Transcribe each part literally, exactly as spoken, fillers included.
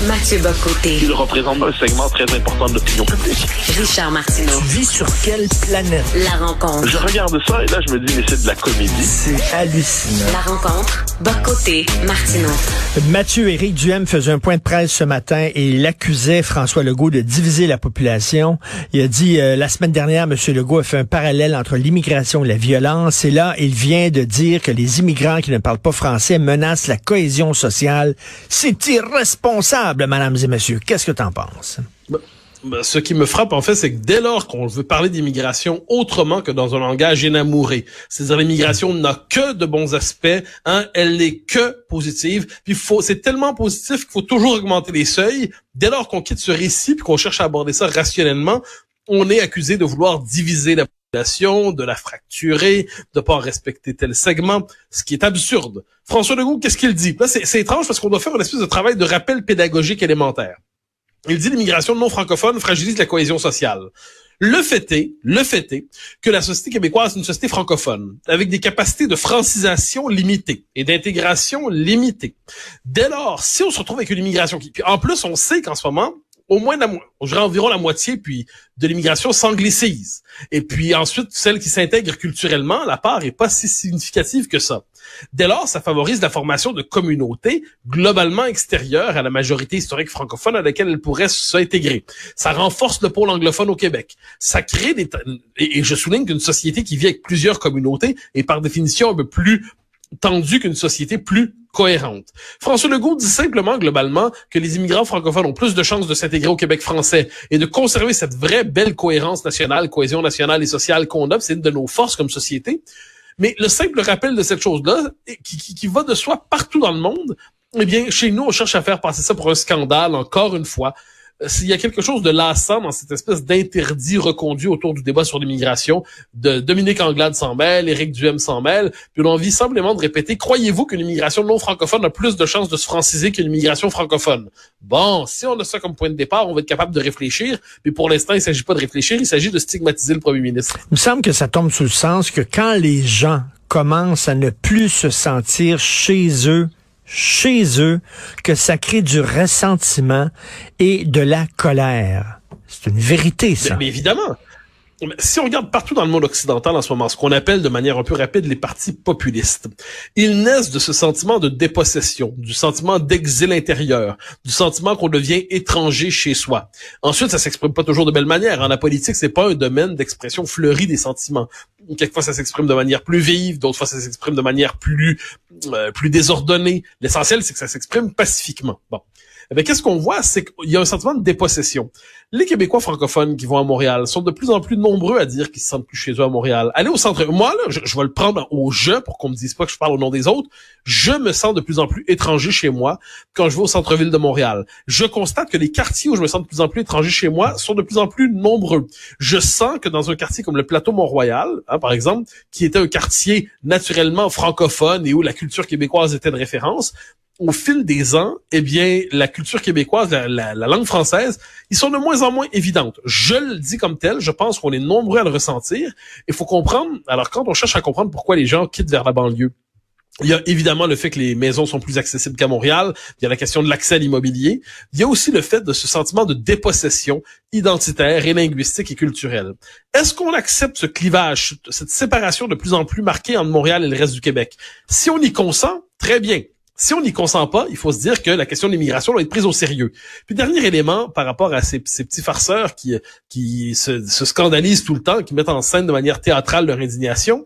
Mathieu Bock-Côté. Il représente un segment très important de l'opinion publique. Richard Martineau. Tu vis sur quelle planète? La rencontre. Je regarde ça et là, je me dis, mais c'est de la comédie. C'est hallucinant. La rencontre. Bock-Côté, Martineau. Mathieu Éric Duhem faisait un point de presse ce matin et il accusait François Legault de diviser la population. Il a dit, euh, la semaine dernière, M. Legault a fait un parallèle entre l'immigration et la violence. Et là, il vient de dire que les immigrants qui ne parlent pas français menacent la cohésion sociale. C'est irresponsable, mesdames et messieurs. Qu'est-ce que t'en penses? Ce qui me frappe, en fait, c'est que dès lors qu'on veut parler d'immigration autrement que dans un langage énamouré, c'est-à-dire l'immigration n'a que de bons aspects, hein, elle n'est que positive, puis faut, c'est tellement positif qu'il faut toujours augmenter les seuils. Dès lors qu'on quitte ce récit puis qu'on cherche à aborder ça rationnellement, on est accusé de vouloir diviser la population, de la fracturer, de pas respecter tel segment, ce qui est absurde. François Legault, qu'est-ce qu'il dit? Là, c'est, c'est étrange parce qu'on doit faire une espèce de travail de rappel pédagogique élémentaire. Il dit l'immigration non francophone fragilise la cohésion sociale. Le fait est, le fait est que la société québécoise est une société francophone, avec des capacités de francisation limitées et d'intégration limitées. Dès lors, si on se retrouve avec une immigration qui... Puis en plus, on sait qu'en ce moment, au moins, la, je dirais environ la moitié puis de l'immigration s'anglicise. Et puis ensuite, celle qui s'intègre culturellement, la part est pas si significative que ça. Dès lors, ça favorise la formation de communautés globalement extérieures à la majorité historique francophone à laquelle elles pourraient s'intégrer. Ça renforce le pôle anglophone au Québec. Ça crée des... Et, et je souligne qu'une société qui vit avec plusieurs communautés est par définition un peu plus tendue qu'une société plus cohérente. François Legault dit simplement, globalement, que les immigrants francophones ont plus de chances de s'intégrer au Québec français et de conserver cette vraie belle cohérence nationale, cohésion nationale et sociale qu'on a. C'est une de nos forces comme société. Mais le simple rappel de cette chose-là, qui, qui, qui va de soi partout dans le monde, eh bien, chez nous, on cherche à faire passer ça pour un scandale, encore une fois. Il y a quelque chose de lassant dans cette espèce d'interdit reconduit autour du débat sur l'immigration. De Dominique Anglade s'en mêle, Éric Duhem s'en mêle, puis on a envie simplement de répéter, croyez-vous qu'une immigration non francophone a plus de chances de se franciser qu'une immigration francophone? Bon, si on a ça comme point de départ, on va être capable de réfléchir, mais pour l'instant, il ne s'agit pas de réfléchir, il s'agit de stigmatiser le premier ministre. Il me semble que ça tombe sous le sens que quand les gens commencent à ne plus se sentir chez eux, chez eux, que ça crée du ressentiment et de la colère. C'est une vérité, ça. Mais, mais évidemment. Si on regarde partout dans le monde occidental en ce moment, ce qu'on appelle de manière un peu rapide les partis populistes, ils naissent de ce sentiment de dépossession, du sentiment d'exil intérieur, du sentiment qu'on devient étranger chez soi. Ensuite, ça s'exprime pas toujours de belle manière. En la politique, c'est pas un domaine d'expression fleurie des sentiments. Quelquefois, ça s'exprime de manière plus vive, d'autres fois, ça s'exprime de manière plus euh, plus désordonnée. L'essentiel, c'est que ça s'exprime pacifiquement. Bon. Eh bien, qu'est-ce qu'on voit? C'est qu'il y a un sentiment de dépossession. Les Québécois francophones qui vont à Montréal sont de plus en plus nombreux à dire qu'ils se sentent plus chez eux à Montréal. Allez au centre. Moi, là, je, je vais le prendre au jeu pour qu'on me dise pas que je parle au nom des autres. Je me sens de plus en plus étranger chez moi quand je vais au centre-ville de Montréal. Je constate que les quartiers où je me sens de plus en plus étranger chez moi sont de plus en plus nombreux. Je sens que dans un quartier comme le Plateau Mont-Royal, hein, par exemple, qui était un quartier naturellement francophone et où la culture québécoise était de référence, au fil des ans, eh bien, la culture québécoise, la, la, la langue française, ils sont de moins en moins évidentes. Je le dis comme tel, je pense qu'on est nombreux à le ressentir. Il faut comprendre, alors quand on cherche à comprendre pourquoi les gens quittent vers la banlieue, il y a évidemment le fait que les maisons sont plus accessibles qu'à Montréal. Il y a la question de l'accès à l'immobilier. Il y a aussi le fait de ce sentiment de dépossession identitaire et linguistique et culturelle. Est-ce qu'on accepte ce clivage, cette séparation de plus en plus marquée entre Montréal et le reste du Québec? Si on y consent, très bien. Si on n'y consent pas, il faut se dire que la question de l'immigration doit être prise au sérieux. Puis dernier élément par rapport à ces, ces petits farceurs qui, qui se, se scandalisent tout le temps, qui mettent en scène de manière théâtrale leur indignation.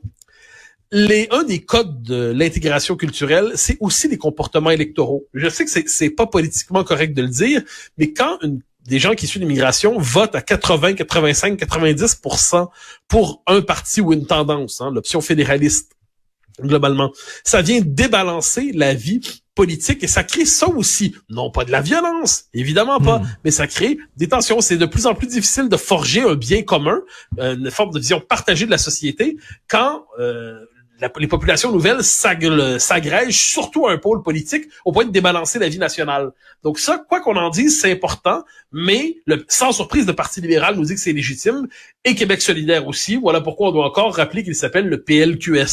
Les, un des codes de l'intégration culturelle, c'est aussi les comportements électoraux. Je sais que c'est, c'est pas politiquement correct de le dire, mais quand une des gens qui suivent l'immigration votent à quatre-vingts, quatre-vingt-cinq, quatre-vingt-dix pour cent pour un parti ou une tendance, hein, l'option fédéraliste, globalement, ça vient débalancer la vie politique et ça crée ça aussi. Non pas de la violence, évidemment pas, mmh. mais ça crée des tensions. C'est de plus en plus difficile de forger un bien commun, une forme de vision partagée de la société quand euh, la, les populations nouvelles s'agrègent surtout à un pôle politique au point de débalancer la vie nationale. Donc ça, quoi qu'on en dise, c'est important, mais le, sans surprise, le Parti libéral nous dit que c'est légitime et Québec solidaire aussi. Voilà pourquoi on doit encore rappeler qu'il s'appelle le P L Q S.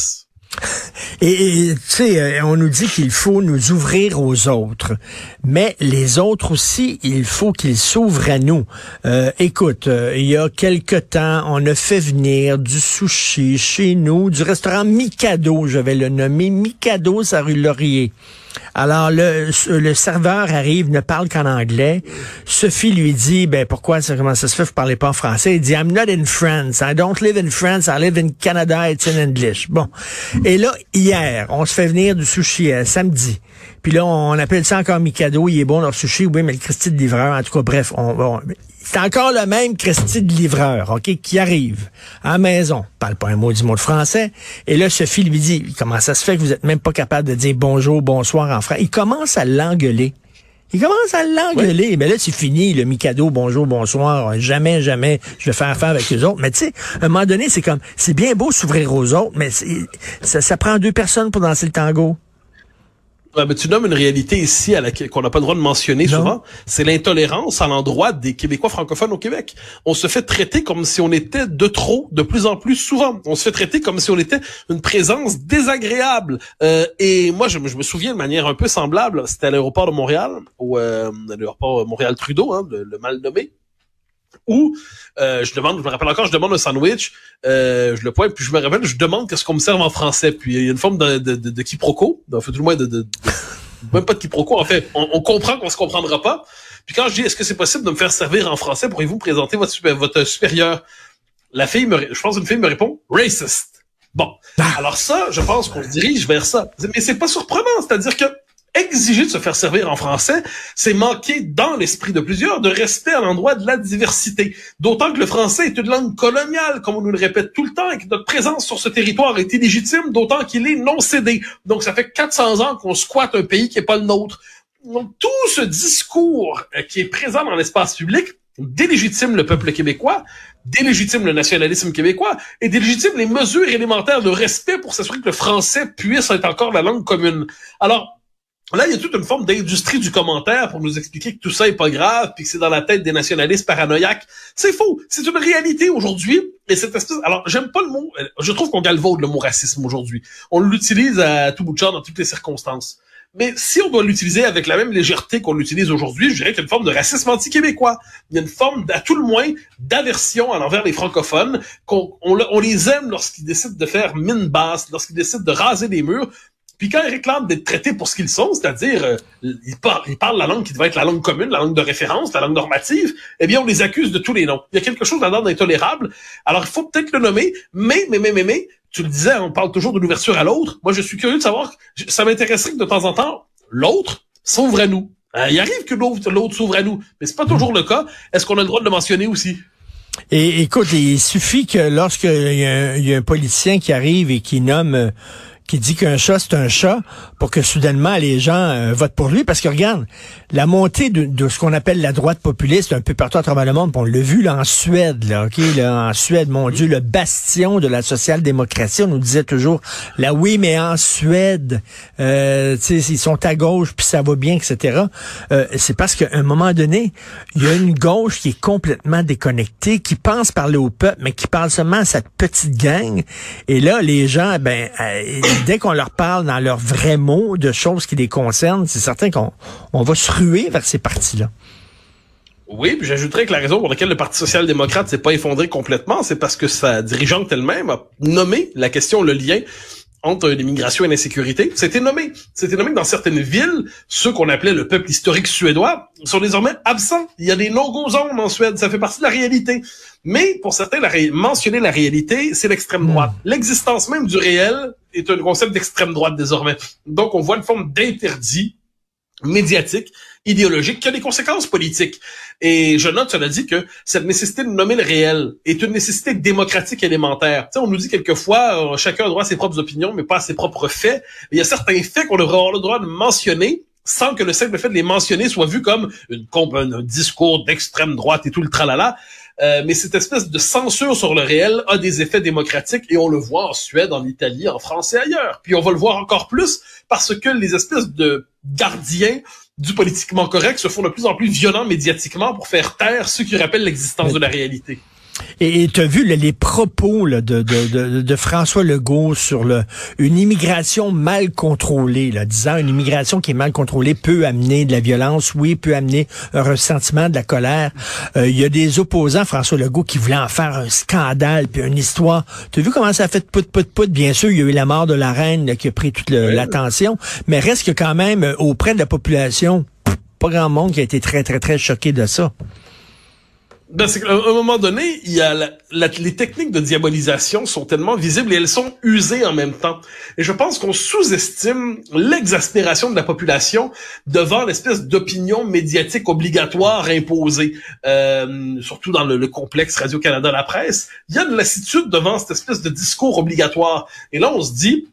Et tu sais, on nous dit qu'il faut nous ouvrir aux autres, mais les autres aussi, il faut qu'ils s'ouvrent à nous. Euh, écoute, euh, il y a quelque temps, on a fait venir du sushi chez nous, du restaurant Mikado, je vais le nommer, Mikado, sa rue Laurier. Alors, le, le serveur arrive, ne parle qu'en anglais. Sophie lui dit, ben, pourquoi, ça, comment ça se fait, vous parlez pas en français? Il dit, I'm not in France. I don't live in France. I live in Canada. It's in English. Bon. Et là, hier, on se fait venir du sushi, euh, samedi. Puis là, on appelle ça encore Mikado. Il est bon, leur sushi. Oui, mais le Christy de livreur, en tout cas, bref, on, on c'est encore le même Christy de livreur, OK, qui arrive à la maison, parle pas un mot du mot de français, et là, Sophie lui dit, comment ça se fait que vous êtes même pas capable de dire bonjour, bonsoir en français? Il commence à l'engueuler. Il commence à l'engueuler. Oui. Mais là, c'est fini, le Mikado, bonjour, bonsoir, jamais, jamais, je vais faire affaire avec les autres. Mais tu sais, à un moment donné, c'est comme, c'est bien beau s'ouvrir aux autres, mais ça, ça prend deux personnes pour danser le tango. Ouais, mais tu nommes une réalité ici à laquelle qu'on n'a pas le droit de mentionner non. souvent, c'est l'intolérance à l'endroit des Québécois francophones au Québec. On se fait traiter comme si on était de trop, de plus en plus souvent. On se fait traiter comme si on était une présence désagréable. Euh, et moi, je, je me souviens de manière un peu semblable, c'était à l'aéroport de Montréal, ou euh, à l'aéroport Montréal-Trudeau, hein, le, le mal nommé, où euh, je demande, je me rappelle encore, je demande un sandwich, euh, je le pointe, puis je me rappelle, je demande qu'est-ce qu'on me serve en français, puis il y a une forme de, de, de, de quiproquo, en fait, tout le moins de, de, de même pas de quiproquo, en fait, on, on comprend qu'on se comprendra pas. Puis quand je dis, est-ce que c'est possible de me faire servir en français, pourriez-vous me présenter votre, super, votre supérieur? La fille me, je pense une fille me répond, racist. Bon, alors ça, je pense qu'on se dirige vers ça, mais c'est pas surprenant, c'est-à-dire que exiger de se faire servir en français, c'est manquer dans l'esprit de plusieurs de respect à l'endroit de la diversité. D'autant que le français est une langue coloniale, comme on nous le répète tout le temps, et que notre présence sur ce territoire est illégitime, d'autant qu'il est non cédé. Donc ça fait quatre cents ans qu'on squatte un pays qui n'est pas le nôtre. Donc tout ce discours qui est présent dans l'espace public délégitime le peuple québécois, délégitime le nationalisme québécois et délégitime les mesures élémentaires de respect pour s'assurer que le français puisse être encore la langue commune. Alors, là, il y a toute une forme d'industrie du commentaire pour nous expliquer que tout ça est pas grave puis que c'est dans la tête des nationalistes paranoïaques. C'est faux. C'est une réalité aujourd'hui. Et cette espèce... Alors, j'aime pas le mot... Je trouve qu'on galvaude le mot racisme aujourd'hui. On l'utilise à tout bout de champ dans toutes les circonstances. Mais si on doit l'utiliser avec la même légèreté qu'on l'utilise aujourd'hui, je dirais qu'il y a une forme de racisme anti-québécois. Il y a une forme, à tout le moins, d'aversion à l'envers les francophones, qu'on on, on les aime lorsqu'ils décident de faire mine basse, lorsqu'ils décident de raser les murs. Puis quand ils réclament d'être traités pour ce qu'ils sont, c'est-à-dire euh, ils, parlent, ils parlent la langue qui devrait être la langue commune, la langue de référence, la langue normative, eh bien on les accuse de tous les noms. Il y a quelque chose là-dedans d'intolérable. Alors il faut peut-être le nommer, mais, mais, mais, mais, mais, tu le disais, on parle toujours de l'ouverture à l'autre. Moi je suis curieux de savoir, ça m'intéresserait que de temps en temps, l'autre s'ouvre à nous. Euh, il arrive que l'autre, l'autre s'ouvre à nous, mais c'est pas toujours le cas. Est-ce qu'on a le droit de le mentionner aussi? Et écoute, il suffit que lorsqu'il y a un, il y a un politicien qui arrive et qui nomme... Euh, qui dit qu'un chat, c'est un chat, pour que soudainement les gens euh, votent pour lui. Parce que regarde, la montée de, de ce qu'on appelle la droite populiste un peu partout à travers le monde, on l'a vu là en Suède, là, ok, là, en Suède, mon Dieu, le bastion de la social-démocratie, on nous disait toujours, là oui, mais en Suède, euh, tu sais, ils sont à gauche, puis ça va bien, et cetera. Euh, c'est parce qu'à un moment donné, il y a une gauche qui est complètement déconnectée, qui pense parler au peuple, mais qui parle seulement à cette petite gang. Et là, les gens, ben... Euh, dès qu'on leur parle dans leurs vrais mots de choses qui les concernent, c'est certain qu'on on va se ruer vers ces partis-là. Oui, puis j'ajouterais que la raison pour laquelle le Parti social-démocrate s'est pas effondré complètement, c'est parce que sa dirigeante elle-même a nommé la question, le lien entre l'immigration et l'insécurité. C'était nommé. C'était nommé que dans certaines villes, ceux qu'on appelait le peuple historique suédois sont désormais absents. Il y a des no-go zones en Suède. Ça fait partie de la réalité. Mais pour certains, la ré... mentionner la réalité, c'est l'extrême droite. Mmh. L'existence même du réel est un concept d'extrême droite désormais. Donc, on voit une forme d'interdit médiatique, idéologique, qui a des conséquences politiques. Et je note, cela dit, que cette nécessité de nommer le réel est une nécessité démocratique élémentaire. Tu sais, on nous dit quelquefois, euh, chacun a droit à ses propres opinions, mais pas à ses propres faits. Mais il y a certains faits qu'on devrait avoir le droit de mentionner, sans que le simple fait de les mentionner soit vu comme une, un, un discours d'extrême droite et tout le tralala. Euh, mais cette espèce de censure sur le réel a des effets démocratiques et on le voit en Suède, en Italie, en France et ailleurs. Puis on va le voir encore plus parce que les espèces de gardiens du politiquement correct se font de plus en plus violents médiatiquement pour faire taire ceux qui rappellent l'existence de la réalité. Et tu as vu là, les propos là, de, de, de, de François Legault sur le, une immigration mal contrôlée, là, disant une immigration qui est mal contrôlée peut amener de la violence, oui, peut amener un ressentiment, de la colère. Euh, il y a des opposants, François Legault, qui voulaient en faire un scandale, puis une histoire. Tu as vu comment ça a fait pout, pout, pout? Bien sûr, il y a eu la mort de la reine là, qui a pris toute le, oui. l'attention, mais reste que quand même, euh, auprès de la population, pas grand monde qui a été très, très, très choqué de ça. Ben, c'est qu'à un moment donné, il y a la, la, les techniques de diabolisation sont tellement visibles et elles sont usées en même temps. Et je pense qu'on sous-estime l'exaspération de la population devant l'espèce d'opinion médiatique obligatoire imposée, euh, surtout dans le, le complexe Radio-Canada, la presse. Il y a de lassitude devant cette espèce de discours obligatoire. Et là, on se dit,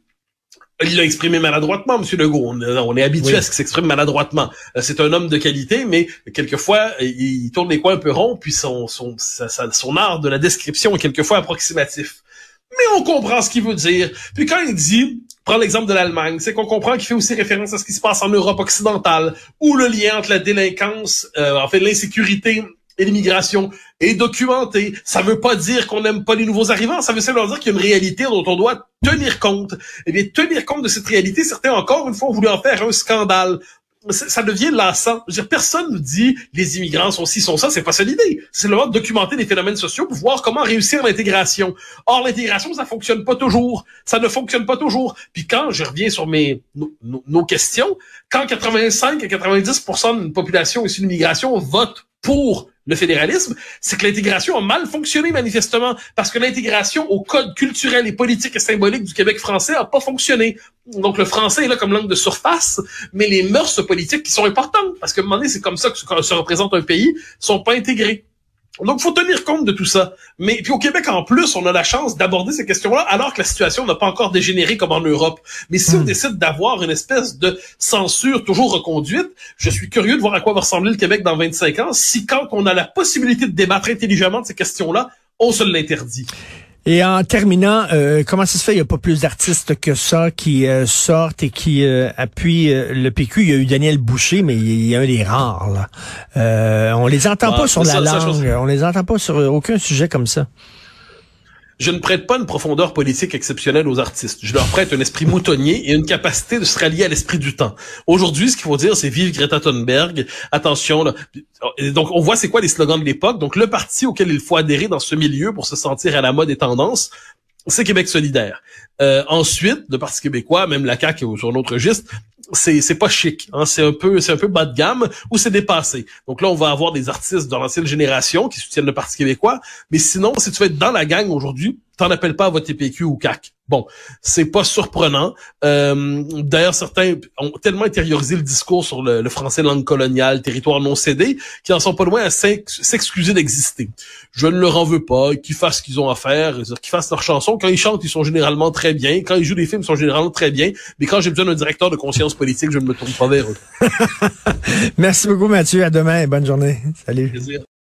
il l'a exprimé maladroitement, M. Legault. On, on est habitué oui. à ce qu'il s'exprime maladroitement. C'est un homme de qualité, mais quelquefois, il tourne les coins un peu ronds, puis son, son, sa, sa, son art de la description est quelquefois approximatif. Mais on comprend ce qu'il veut dire. Puis quand il dit, prends l'exemple de l'Allemagne, c'est qu'on comprend qu'il fait aussi référence à ce qui se passe en Europe occidentale, où le lien entre la délinquance, euh, en fait l'insécurité et l'immigration est documenté. Ça veut pas dire qu'on n'aime pas les nouveaux arrivants, ça veut simplement dire qu'il y a une réalité dont on doit tenir compte. Eh bien, tenir compte de cette réalité, certains encore une fois ont voulu en faire un scandale. Ça devient lassant. Je veux dire, personne nous dit les immigrants sont ci, sont ça, c'est pas ça l'idée. C'est le moment de documenter les phénomènes sociaux pour voir comment réussir l'intégration. Or, l'intégration, ça fonctionne pas toujours. Ça ne fonctionne pas toujours. Puis quand je reviens sur mes nos, nos, nos questions, quand quatre-vingt-cinq à quatre-vingt-dix pour cent d'une population issue de l'immigration vote pour le fédéralisme, c'est que l'intégration a mal fonctionné manifestement, parce que l'intégration au code culturel et politique et symbolique du Québec français a pas fonctionné. Donc le français est là comme langue de surface, mais les mœurs politiques qui sont importantes, parce qu'à un moment donné, c'est comme ça que se représente un pays, sont pas intégrées. Donc, faut tenir compte de tout ça. Mais puis au Québec, en plus, on a la chance d'aborder ces questions-là, alors que la situation n'a pas encore dégénéré comme en Europe. Mais si mmh. on décide d'avoir une espèce de censure toujours reconduite, je suis curieux de voir à quoi va ressembler le Québec dans vingt-cinq ans, si quand on a la possibilité de débattre intelligemment de ces questions-là, on se l'interdit. Et en terminant, euh, comment ça se fait, il n'y a pas plus d'artistes que ça qui euh, sortent et qui euh, appuient euh, le P Q? Il y a eu Daniel Boucher, mais il y a un des rares, là. Euh, on les entend ah, pas sur ça, la ça, langue, ça, on les entend pas sur aucun sujet comme ça. Je ne prête pas une profondeur politique exceptionnelle aux artistes. Je leur prête un esprit moutonnier et une capacité de se rallier à l'esprit du temps. Aujourd'hui, ce qu'il faut dire, c'est vive Greta Thunberg. Attention, là. Donc, on voit c'est quoi les slogans de l'époque. Donc, le parti auquel il faut adhérer dans ce milieu pour se sentir à la mode des tendances, c'est Québec solidaire. Euh, ensuite, le Parti québécois, même la C A Q est sur un autre registre, c'est c'est pas chic, hein, c'est un peu c'est un peu bas de gamme ou c'est dépassé. Donc là, on va avoir des artistes de l'ancienne génération qui soutiennent le Parti québécois, mais sinon, si tu veux être dans la gang aujourd'hui, t'en appelles pas à voter P Q ou C A Q. Bon, c'est pas surprenant. Euh, d'ailleurs, certains ont tellement intériorisé le discours sur le, le français langue coloniale, territoire non cédé, qu'ils en sont pas loin à s'excuser d'exister. Je ne leur en veux pas, qu'ils fassent ce qu'ils ont à faire, qu'ils fassent leurs chansons. Quand ils chantent, ils sont généralement très bien. Quand ils jouent des films, ils sont généralement très bien. Mais quand j'ai besoin d'un directeur de conscience politique, je ne me tourne pas vers eux. Merci beaucoup, Mathieu. À demain et bonne journée. Salut. Plaisir.